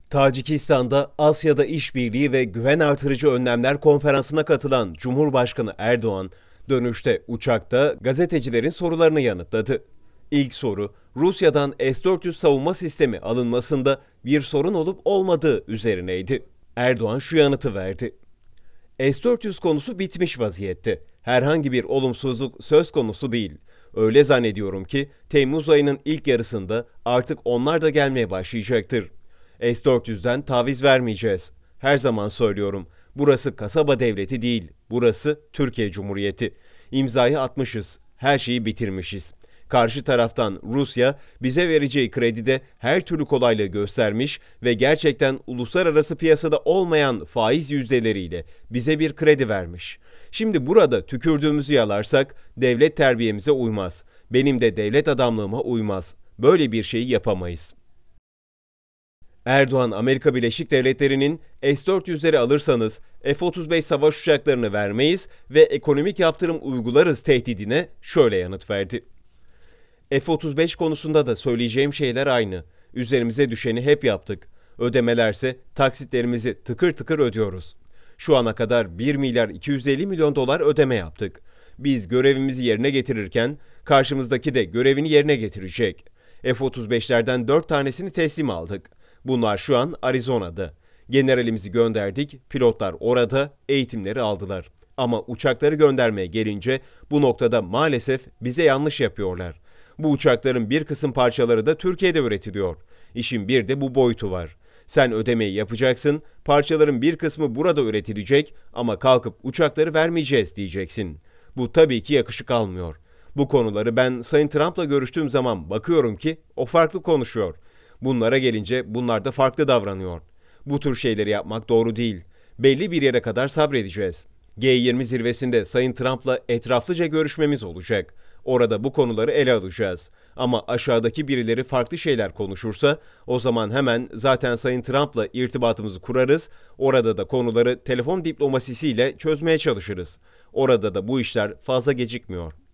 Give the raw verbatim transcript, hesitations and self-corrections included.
Tacikistan'da Asya'da İşbirliği ve Güven Artırıcı Önlemler Konferansı'na katılan Cumhurbaşkanı Erdoğan, dönüşte uçakta gazetecilerin sorularını yanıtladı. İlk soru, Rusya'dan S dört yüz savunma sistemi alınmasında bir sorun olup olmadığı üzerineydi. Erdoğan şu yanıtı verdi. S dört yüz konusu bitmiş vaziyette. Herhangi bir olumsuzluk söz konusu değil. Öyle zannediyorum ki Temmuz ayının ilk yarısında artık onlar da gelmeye başlayacaktır. S dört yüzden taviz vermeyeceğiz. Her zaman söylüyorum. Burası kasaba devleti değil. Burası Türkiye Cumhuriyeti. İmzayı atmışız. Her şeyi bitirmişiz. Karşı taraftan Rusya bize vereceği kredide her türlü kolaylığı göstermiş ve gerçekten uluslararası piyasada olmayan faiz yüzdeleriyle bize bir kredi vermiş. Şimdi burada tükürdüğümüzü yalarsak devlet terbiyemize uymaz. Benim de devlet adamlığıma uymaz. Böyle bir şeyi yapamayız. Erdoğan, Amerika Birleşik Devletleri'nin S dört yüzleri alırsanız F otuz beş savaş uçaklarını vermeyiz ve ekonomik yaptırım uygularız tehdidine şöyle yanıt verdi. F otuz beş konusunda da söyleyeceğim şeyler aynı. Üzerimize düşeni hep yaptık. Ödemelerse taksitlerimizi tıkır tıkır ödüyoruz. Şu ana kadar bir milyar iki yüz elli milyon dolar ödeme yaptık. Biz görevimizi yerine getirirken karşımızdaki de görevini yerine getirecek. F otuz beşlerden dört tanesini teslim aldık. Bunlar şu an Arizona'da. Generalimizi gönderdik, pilotlar orada eğitimleri aldılar. Ama uçakları göndermeye gelince bu noktada maalesef bize yanlış yapıyorlar. Bu uçakların bir kısım parçaları da Türkiye'de üretiliyor. İşin bir de bu boyutu var. Sen ödemeyi yapacaksın, parçaların bir kısmı burada üretilecek ama kalkıp uçakları vermeyeceğiz diyeceksin. Bu tabii ki yakışık almıyor. Bu konuları ben Sayın Trump'la görüştüğüm zaman bakıyorum ki o farklı konuşuyor. Bunlara gelince bunlar da farklı davranıyor. Bu tür şeyleri yapmak doğru değil. Belli bir yere kadar sabredeceğiz. G yirmi zirvesinde Sayın Trump'la etraflıca görüşmemiz olacak. Orada bu konuları ele alacağız. Ama aşağıdaki birileri farklı şeyler konuşursa o zaman hemen zaten Sayın Trump'la irtibatımızı kurarız. Orada da konuları telefon diplomasisiyle çözmeye çalışırız. Orada da bu işler fazla gecikmiyor.